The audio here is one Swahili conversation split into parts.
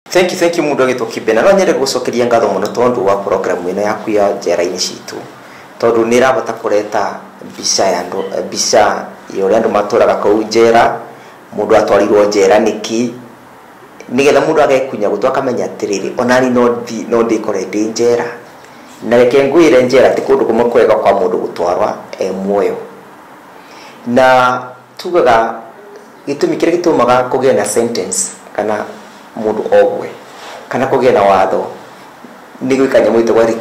Thank you mundu agitwo Kibena no nyende gucokeria ngatho muno tondu wa program ino yaku ya njera-ini citu tondu ni rabata kureta mbica ya uria andu maturaga kou njera mundu atwarirwo njera niki nigetha mundu agekunya gutu akamenya atiriri onani no ndikore ndi njera na reke ngwire njera ti kundu kumwe kwega kwa mundu gutwarwa muoyo na tugaga gitumi kire gitumaga kugia na sentence kana mundu ogwe kana kugia na watho ni gwikanya mwito wa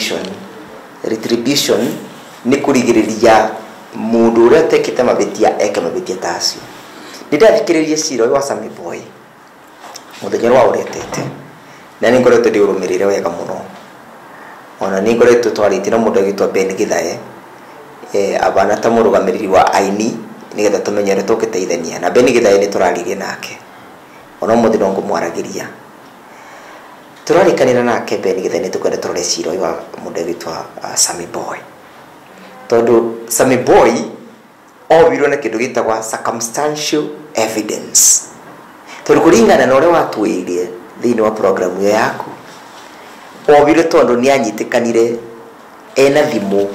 retribution ni kurigiriria mundu uria tekite mabitia eke mabitia tacio nindaathikiririe cira wa Sammy Boy muthenya wa uretete na ni ngoretwo ndi urumirire wega muno ona ni ngoretwo twaritie na mundu agitwa Ben Githae abana ta murugamiriri wa aini nigetha tumenyere tukiteithania na Ben Githae ni turaririe nake ona muthino ngo mwaragiria turarikanira nake Ben Githae ni tukwenda turore cira wa mundu agitwa Sammy Boy tondu Sammy Boy obirwo na kindu gitagwa circumstantial evidence tondu kuringana na uria watwirie thiini wa program yaku obirwo tondu ni anyitikanire ena thimu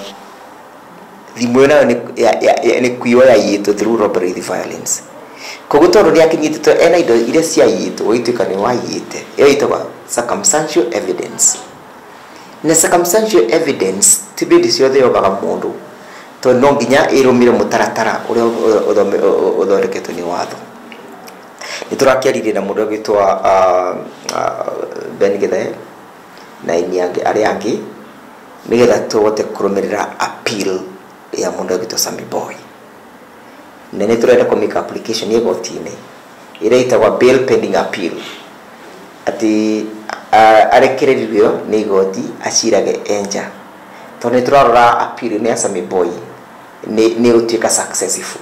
ina ni kuioya yitu through robbery violence koguo tondu ni akinyitito ena indo iria cia yitu gituika ni wayite iyo itagwa circumstantial evidence na circumstantial evidence tibidi ciothe yobaga mundu tondu no nginya irumire mutaratara uria uthondeketwo ni watho niturakiaririe na mundu agitwa Ben Githae na inyangi ari angi nigetha tugote kurumirira appeal ya mundu agitwa Sammy Boy na niturenda ku make application ya gotine ira itagwa bail pending appeal ati arekererio ni goti acirage enja tondu niturarora appeal ni ya Sammy Boy ni utuika successful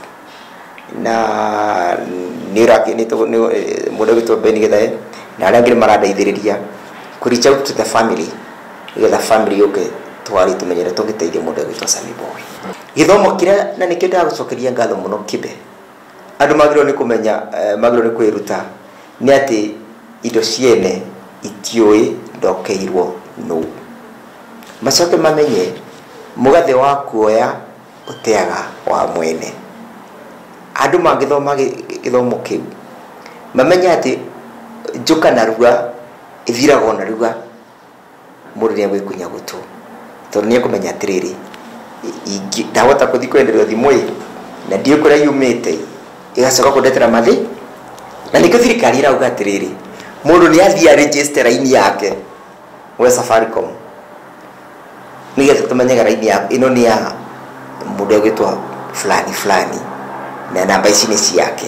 na ni mundu agitwa Ben Githae na aria angĩ marandeithĩrĩria ku reach out to the family igetha family yoke twari tumenyere tungiteithia mundu agitwa Sammy Boy githomo kira na nikio ndagucokeria ngatho muno Kibe andu magiro ni kumenya magiro ni kwiruta ni ati indo ciene itioi ndokeirwo no macoke mamenye mugathe wa kuoya uteaga wa mwene andu magithoma githomo kiu mamenya ati njuka na ruga ithirago na ruga mundu ni agwikunya gutu tondu ni kumenya atiriri ndahota kuthi kwenderio thimu na ndio kuria yumite igacoka kundetera mathi na nikio thirikari irauga atiriri mundu ni athia register line yake we Safaricom nigetha tumenyega line yake ino ni ya mundu agitwa fulani na namba ici ni ciake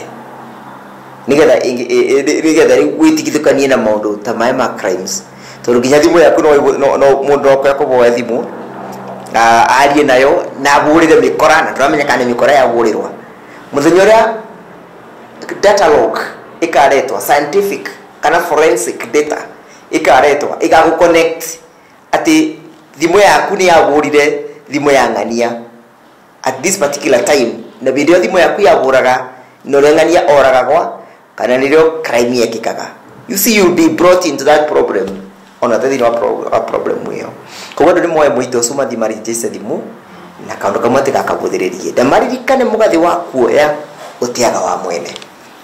nigetha gwitigithukanie na maundu ta ma crimes tondu nginya thimu yaku no mundu okwa kuboya thimu arie nayo na burire mikora na turamenya kana mikora ya burirwa muthenya uria data log ikaretwa scientific kana forensic data ikaretwa igagu connect ati thimu yaku ni ya burire thimu ya ngania at this particular time na video thimu yaku ya buraga no ngania oragagwa kana nirio crime yakikaga you see you be brought into that problem ona tadi no problem hiyo kwa ndo ni moyo mwito suma di mari jese dimu na kaundu kamwe tika kabuthiririe ndamarikane mugathi wa kuoya utiaga wa mwene.